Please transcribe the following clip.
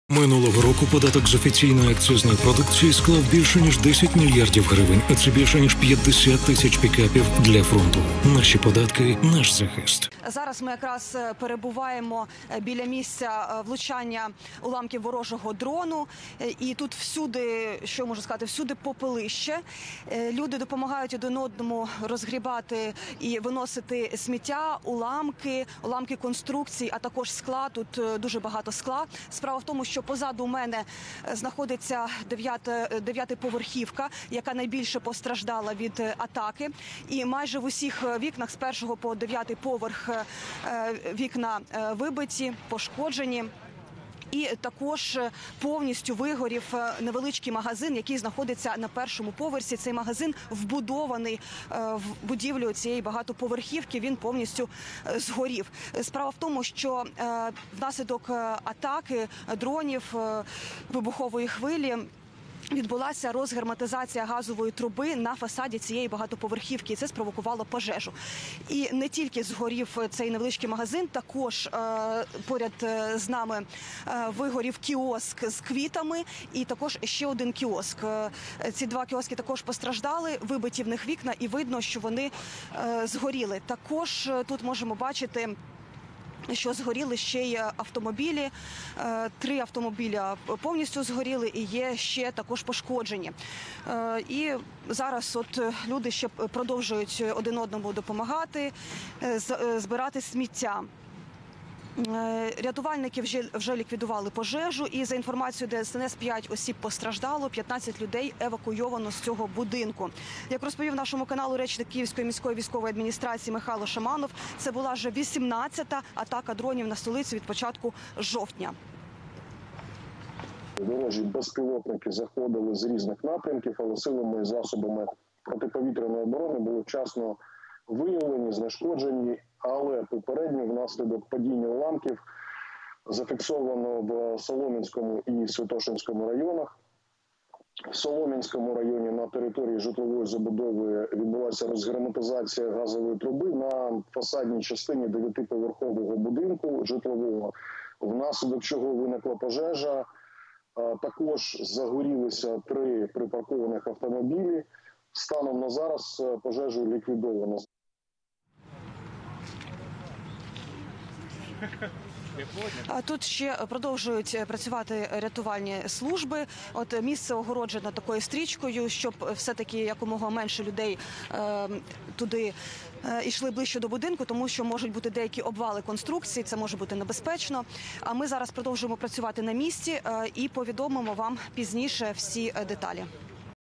Минулого року податок з офіційної акцизної продукції склав більше ніж 10 мільярдів гривень, а це більше ніж 50 тисяч пікапів для фронту. Наші податки – наш захист. Зараз ми якраз перебуваємо біля місця влучання уламків ворожого дрону. І тут всюди, що можу сказати, всюди попелище. Люди допомагають один одному розгрібати і виносити сміття, уламки конструкцій, а також скла. Тут дуже багато скла. Справа в тому, що позаду мене знаходиться 9-та поверхівка, яка найбільше постраждала від атаки. І майже в усіх вікнах з 1-го по 9-й поверх вікна вибиті, пошкоджені. І також повністю вигорів невеличкий магазин, який знаходиться на 1-му поверсі. Цей магазин вбудований в будівлю цієї багатоповерхівки, він повністю згорів. Справа в тому, що внаслідок атаки дронів, вибухової хвилі, відбулася розгерметизація газової труби на фасаді цієї багатоповерхівки, і це спровокувало пожежу. І не тільки згорів цей невеличкий магазин, також поряд з нами вигорів кіоск з квітами і також ще один кіоск. Ці два кіоски також постраждали, вибиті в них вікна, і видно, що вони згоріли. Також тут можемо бачити, що згоріли ще й автомобілі. 3 автомобіля повністю згоріли і є ще також пошкоджені. І зараз люди ще продовжують один одному допомагати, збирати сміття. Рятувальники вже ліквідували пожежу, і за інформацією ДСНС 5 осіб постраждало, 15 людей евакуйовано з цього будинку. Як розповів нашому каналу речник Київської міської військової адміністрації Михайло Шаманов, це була вже 18-та атака дронів на столицю від початку жовтня. Ворожі безпілотники заходили з різних напрямків, але силами і засобами протиповітряної оборони були вчасно виявлені, знешкоджені, але попередньо внаслідок падіння уламків зафіксовано в Солом'янському і Святошинському районах. В Солом'янському районі на території житлової забудови відбулася розгерметизація газової труби на фасадній частині 9-поверхового будинку житлового, внаслідок чого виникла пожежа. Також загорілися 3 припаркованих автомобілі. Станом на зараз пожежу ліквідовано. Тут ще продовжують працювати рятувальні служби. Місце огороджено такою стрічкою, щоб все-таки якомога менше людей туди йшли ближче до будинку, тому що можуть бути деякі обвали конструкцій, це може бути небезпечно. А ми зараз продовжуємо працювати на місці і повідомимо вам пізніше всі деталі.